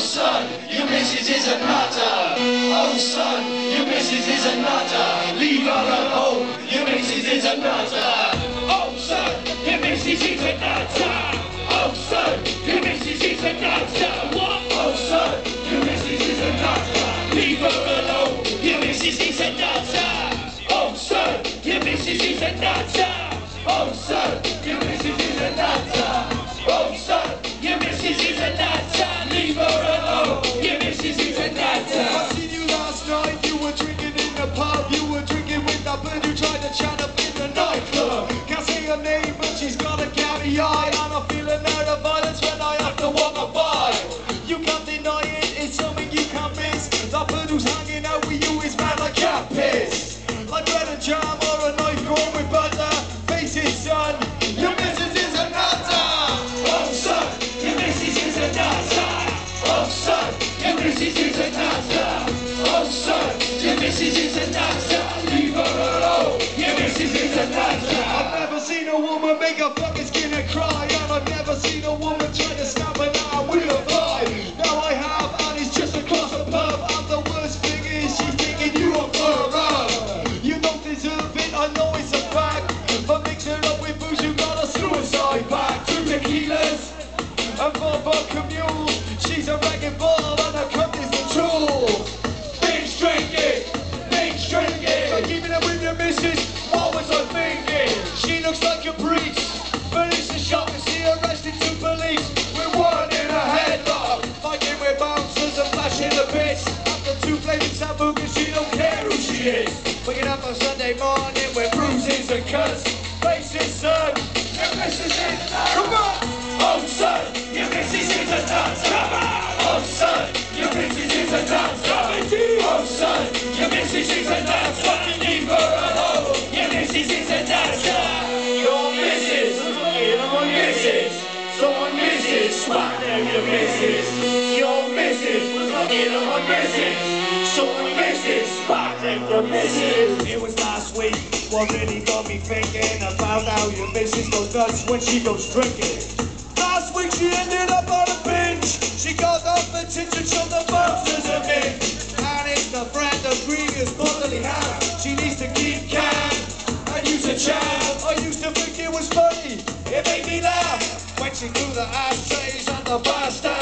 son, your missus is a nutter. Oh son, your missus is a nutter. Leave her at home, your missus is a nutter. Oh son, your missus is a nutter. Oh son, your missus is a nutter. What? Oh son, your missus is a nutter. Leave her alone, your missus is a nutter. Oh son, your missus is a nutter. Oh son, your missus is a nutter. Oh son, your missus is a nutter. Leave her alone, your missus is a nutter. I seen you last night, you were drinking in the pub. You were drinking with that bird who tried to chat up in the nightclub. Can't say her name, but she's got a gouty eye, and I'm feeling out of violence when I have to walk her by. You can't deny it, it's something you can't miss. That bird who's hanging out with you is mad like cat piss. Like bread and jam or a knife going with butter. Face it, son, your missus is a nutter. Oh son, your missus is a nutter. Oh son, your missus is a nutter. Oh son, your missus is a nutter. Leave her alone, your missus is a nutter. I've never seen a woman make a fucking skinner cry, and I've never seen a woman try to snap an arm with a fly. Now I have, and it's just across the pub. And the worst thing is, she's taking you up for a run. You don't deserve it, I know it's a fact. But mix it up with booze, you got a suicide pact. 2 tequilas and 4 vodka mules. She's a ragged ball, and her cup is the tool. Binge drinking, binge drinking. Keeping it with your missus, what was I thinking? She looks like a breach, but it's a shock to see her arrested to police with one in a headlock, fighting with bouncers and flashing the bits. After 2 flaming sambucas, she don't care who she is. Waking up on Sunday morning with bruises and cuts. Face it, son, your missus is nuts. Come on! Oh son, your missus is a nutter. Oh son, your missus is a nutter. Oh son, your missus is a nutter. Leave her alone, your missus is a nutter. Your missus, your missus, someone missus, smack them your missus. Your missus, your missus, someone missus, smack them your missus. It was last week, what really got me thinking about how your missus goes nuts when she goes drinking. Last week she ended up on a bench. She got off attention from the bouncers a binge. And it's the friend of previous bodily harm. She needs to keep calm and use a charm. I used to think it was funny, it made me laugh when she threw the ashtrays on the bar stand.